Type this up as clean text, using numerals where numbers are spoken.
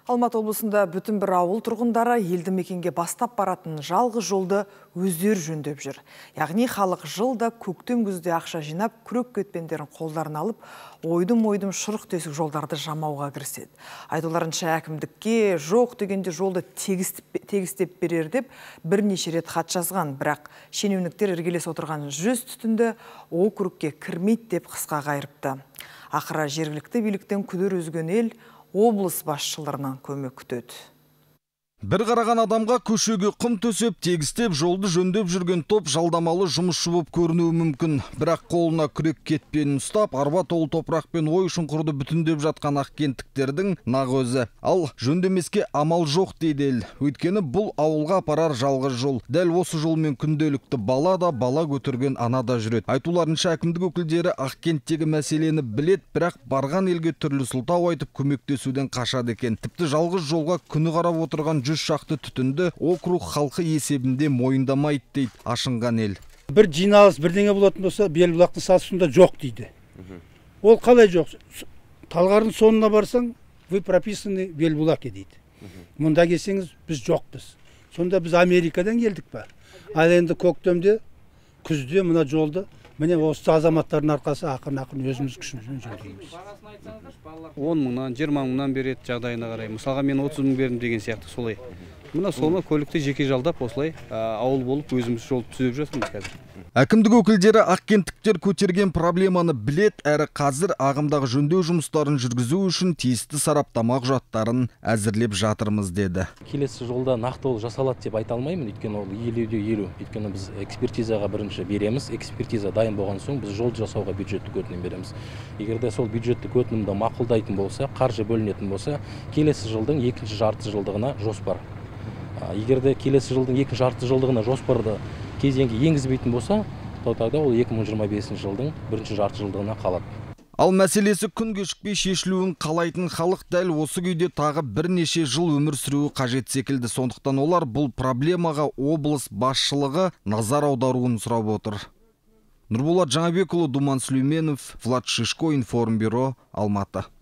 Алматы облысында бүтін бір ауыл тұрғындары елді мекенге бастап баратын жалғыз жолды өздері жөндеп жүр. Яғни халық жылда көктем күзде ақша жинап, күрек кетпендерін қолдарына алып, ойдым-ойдым шұрық тесік жолдарды жамауға кіріседі. Айтуларынша әкімдікке жоқ дегенде жолды тегістеп берер деп бірнеше рет хат жазған, бірақ шенеуніктер іргелес отырған 100 түтінді округке кірмейді деп қысқа қайырыпты. Ақыры жергілікті биліктен күдер үзген ел облыс басшыларынан көмек күтеді. Бір қараған адамға көшеге құм төсеп, тегістеп, жолды жөндеп жүрген топ жалдамалы жұмысшы болып көрінуі мүмкін. Бірақ қолына күрек кетпенін ұстап, арба толы топырақпен ой шұңқырды бүтіндеп жатқан ақкенттіктердің нақ өзі. Ал жөндемеске амал жоқ дейді ел. Өйткені бұл ауылға апарар жалғыз жол. Дәл осы жолмен күнделікті бала да, бала көтерген ана да жүреді. Айтуларынша әкімдік өкілдері ақкенттегі мәселені білет, бірақ барған елге түрлі сылтау айтып көмектесуден қашады екен. Тіпті жалғыз жолға күні қарап отырған 100 шақты түтінді округ халқы есебінде мойындамайды дейді ашынған ел. Бір жиналыс бірдеңе болатын болса, Белбұлақтың сатысында жоқ дейді. Ол қалай жоқ? Талғардың соңына барсаң, вы прописаны Белбұлаке дейді. Мұнда келсеңіз, біз жоқпыз. Сонда біз Америкадан келдік па? Ал енді көктемде, күзде мұна жолды міне осы азаматтардың арқасы ақырын өзіміз күшімізбен жөндейміз. 10 мыңнан, 20 мыңнан береді жағдайына қарай. Мысалға мен 30 мың бердім деген сияқты солай. Мына соны көлікті жеке жалдап осылай ауыл болып өзіміз жол түзеп жатырмыз қазір. Әкімдік өкілдері ақкенттіктер көтерген проблеманы білет, әрі қазір ағымдағы жөндеу жұмыстарын жүргізу үшін тиісті сараптама құжаттарын әзірлеп жатырмыз деді. Келесі жолда нақты ол жасалады деп айта алмаймын, өйткені ол 50-50. Өйткені біз экспертизаға бірінші береміз. Экспертиза дайын болған соң біз жол жасауға бюджеттік өтінім береміз. Егер де сол бюджеттік өтінімді мақұлдайтын болса, қаржы бөлінетін болса, келесі жылдың екінші жарты жылдығына жоспар. Егер де келесі жылдың екінші жарты жылдығына жоспарды кезеңге енгізбейтін болса, тогда ол 2025 жылдың бірінші жарты жылдығына қалады. Ал мәселесі күн кешікпей шешілуін қалайтын халық дәл осы күйде тағы бірнеше жыл өмір сүруі қажет секілді. Сондықтан олар бұл проблемаға облыс басшылығы назар аударуын сұрап отыр. Нұрболат Жаңабекұлы, Думан Сүлейменов, Влад Шишко, Информбюро, Алматы.